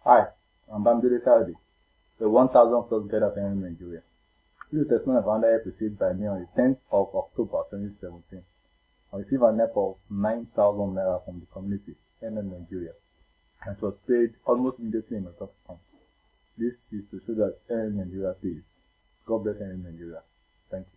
Hi, I'm Bamdele Kaldi, the 1000 plus guide of in Nigeria. This is a testimony of another help received by me on the 10th of October 2017. I received an help of 9,000 naira from the community, NN Nigeria, and it was paid almost immediately in my bank account. This is to show that NN Nigeria pays. God bless NN Nigeria. Thank you.